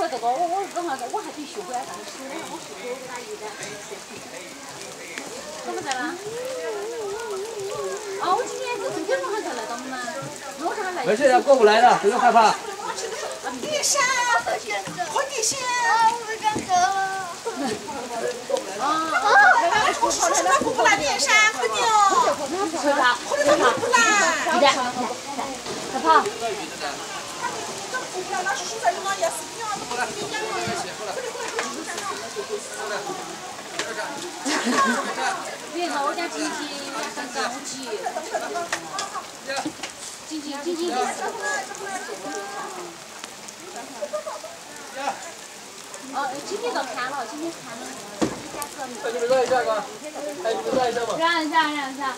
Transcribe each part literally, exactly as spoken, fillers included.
这个，我我刚好我还得学会啊，但是我学会我给他一点。怎么在了？哦，我今天是九点钟还在来到我们，路上来。 没事，他过不来的，不用害怕。 地山，红地线，我刚走。 啊啊！ 我说什么过不来地山，快点！ 快跑！ 或者他过不来。 快点！快跑！ 那是在那也是这样的。 别看我家晶晶，我家很高级。晶晶晶晶。哦，今天都看了，今天看了。 哎，你们让一下吧。哎，你们让一下嘛。 让一下，让一下。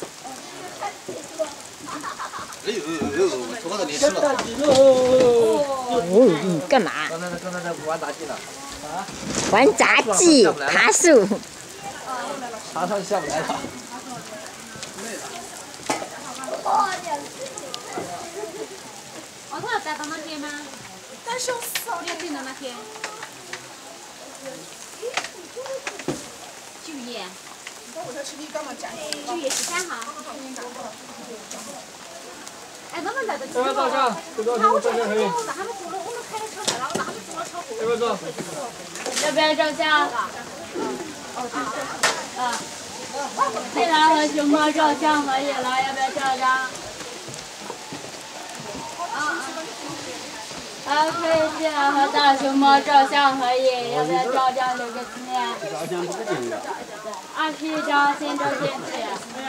哎呦呦呦！头发都淋湿了。 哦，你干嘛？ 刚才那刚才那玩杂技呢。啊？ 玩杂技，爬树。 爬上下不来了。 哦，他要带到那天吗？ 但是少要进到那天。九月。 我这是你干嘛讲？ 九月十三号。哎，我们在这。 要不要照相？这个照相可以。 那他们坐了，我们开的车来了，那他们坐了车后。 要不要照？ 要不要照相？哦，对。啊。你来和熊猫照相可以了，要不要照张？啊。OK， 进来和大熊猫照相可以，要不要照张留个纪念？ 照相不给你。 二十一张，先照先去。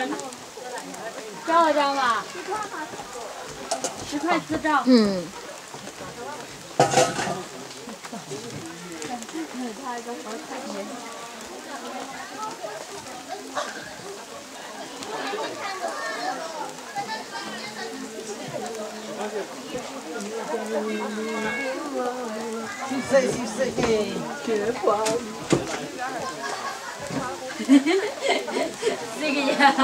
照了张吧。十块四张。 嗯。 他一个好彩钱。 去谁去谁给绝光。 这个呀。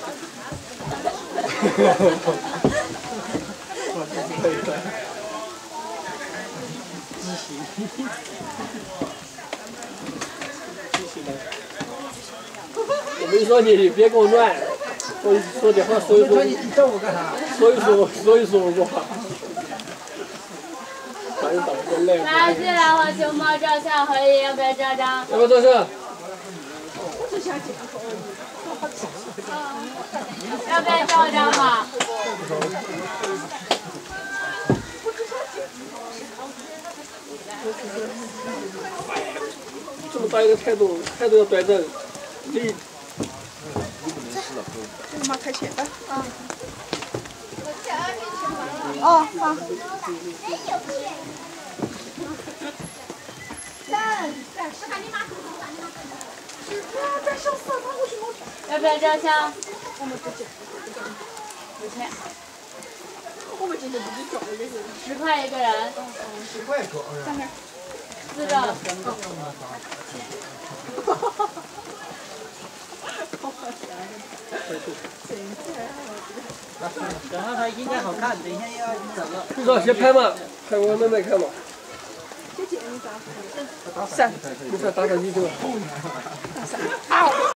我没说你，你别给我乱。说说点话，说一说。 你叫我干啥？ 说一说，说一说我话。反正打不累。 来，进来和熊猫照相可以，要不要照张？ 要不要照相？ 要不要照张吧？ 这么大一个态度，态度要端正，立。 这个嘛开钱的。啊。哦，好。 要不要照相？ 我们不接。 有钱。 我们今天不是找了这个。 十块一个人。 十块一个。 三个。 四张。 然后它应该好看，等一下要整了。 至少先拍嘛，拍我妹妹看嘛。 姐姐，你咋？ 三，你再打打你这个。 好。